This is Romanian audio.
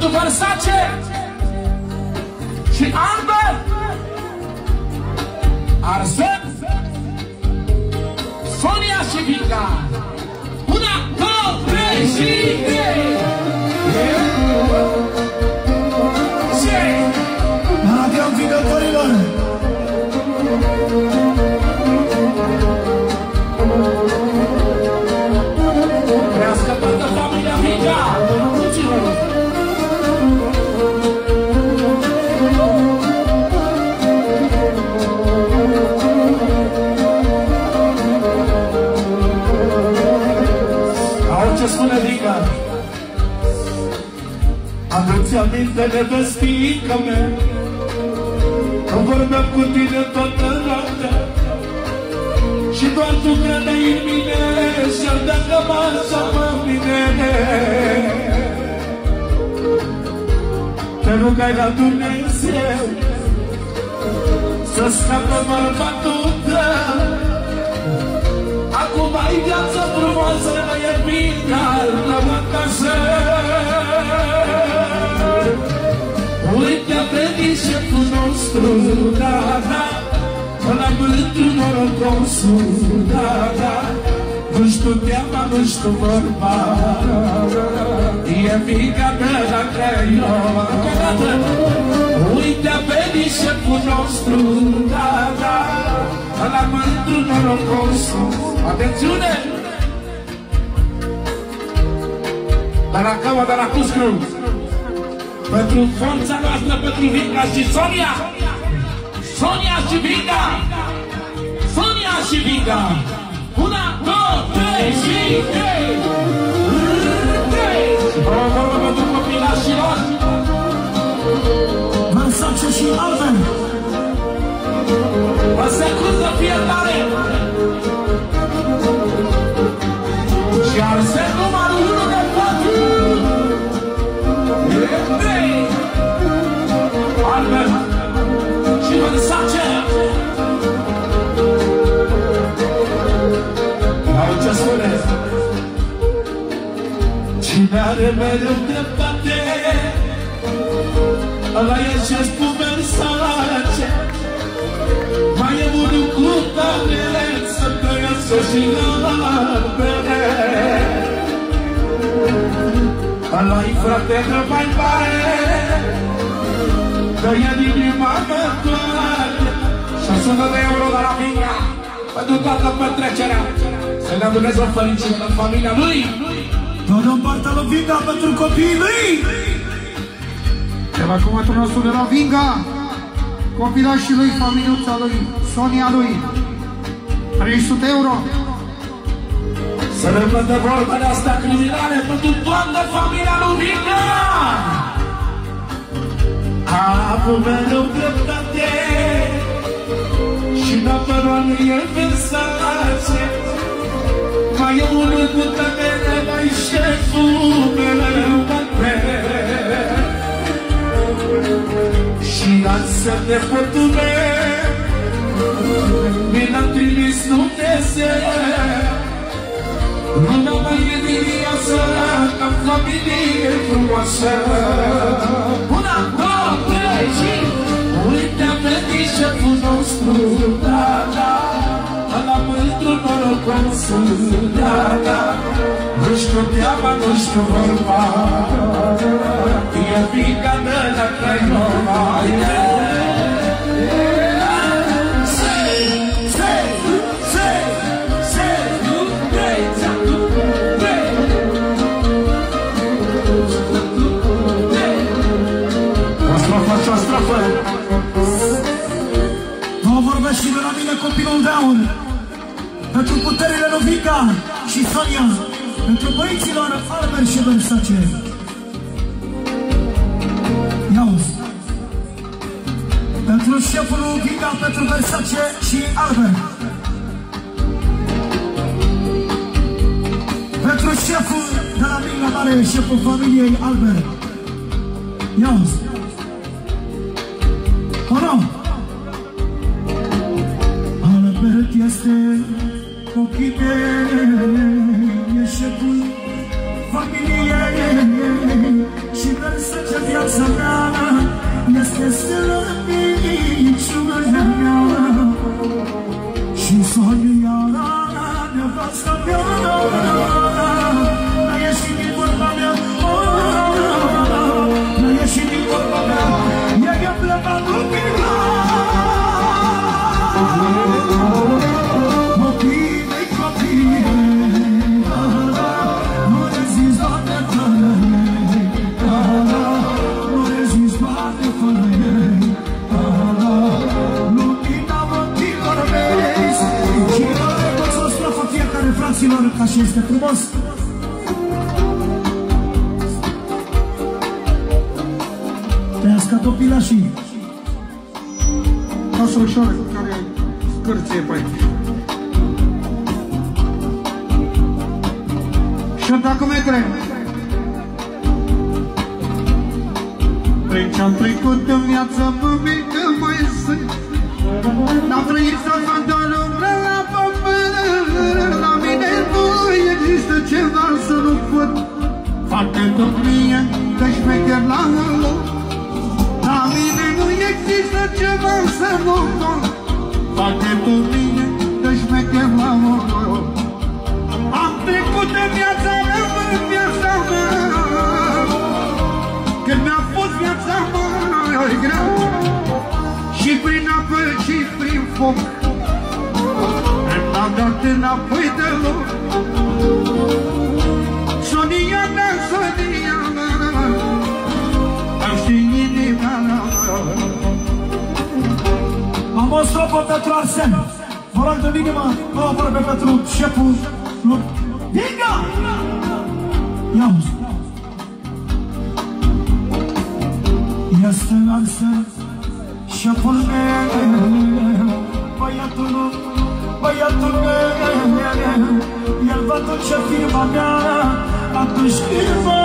Pentru Versace și Albert, Arsen, Sonia și Vinga. Una, două, trei și trei. Adică învingătorilor. Trească toată familia Vinga. Ce spune Vinga? Adu-ți aminte de vestica mea, că vorbeam cu tine toată noaptea și doar tu credeai în mine și-ar dacă m-așa mă bine. Te rugai la Dumnezeu să scape bărbatul tău. Acum ai viață frumoasă, e Vinga, la acasă. Uite-a venit șeful nostru, da, da, ăla mândru norocosul, da, da. Nu știu teama, nu știu vorba, e Vinga de la Craiova. Uite-a venit șeful nostru, da, da, ăla mândru norocosul. Atențiune! De la Căua, de la Cuscru, pentru forța noastră, pentru Vinga și Sonia! Sonia și Vinga! Sonia și Vinga! Una, două, trei și trei! Vorbă pentru copilașilor! Versace și Albert! Vă secundă fiecare! Și Arsen numărul 1 de 4! Albert și Versace! Au ce spune? Cine are mereu dreptate, ăla e gestul Versace. Mai e unul cu tare să trăiască și Albert. Ăla-i frate că mai mare, că e inima mea toată. 600 de euro de la Vinga pentru toată petrecerea. Să-i dea Dumnezeu fericire în familia lui. Tot în partea lui Vinga pentru copiii lui. Ceva cuvântul nostru de la Vinga, copilașii lui, familiuța lui, Sonia lui, 300 euro. Să ne vădă vorbele astea criminale pentru toată familia lui Vinga. A avut mereu dreptate și dacă nu e Versace. Mai e unul cu tămele, mai șeful mereu și lansă de fătume mi-l-a trimis Dumnezeu. Lumea mai e viață ca familie frumoasă. Una, două, trei și uite-a venit șeful nostru, da, da, ăla mândru norocosul, da, da. Nu știu teama, nu știu vorba, e Vinga de la Craiova. Vă vorbesc și de la mine copilul Daun, pentru puterile lui Vinga și Sonia, pentru băieților Albert și Versace. Ia-uzi! Pentru șeful lui Vinga, pentru Versace și Albert. Pentru șeful de la Vinga Mare, șeful familiei Albert. Ia-uzi! Ono! Albert este ochii mei, e șeful familiei și Versace viața mea, este slăbiciunea mea. Și Sonia, nevasta mea, n-a ieșit din vorba mea, n-a ieșit din vorba mea, ea i-a plecat lumina. Copii mei, copii, nu rezist, Doamne, fără ei, nu rezist, Doamne, fără ei, lumina ochilor mei. Și eu recunosc o strofă fiecare, fraților, ca și este frumos. Trăiască copilașii. Lasă ușoară cu care scârție pe aici. Și dacă mai trec. Prin ce-am trecut în viață, mă mică mai sunt. N-am trăit să fac doar umbră la pământ. La mine nu există ceva să nu pot. Fac-te tot mie, că șmecher la loc. La mine nu există ceva să nu pot. Fac-te tot mie, că șmecher la loc. Am trecut în viața mea, în viața mea, când mi-a fost viața mai grea. Și prin apă și prin foc n-am dat înapoi deloc. Sonia mea, Sonia mea, am și inima mea. Am o strofă pentru Arsen. Vă rog de minimă, o vorbe pentru șeful. Vinga! Ia-uzi. Este Arsen, șeful meu, băiatul meu, el va duce firma mea atunci când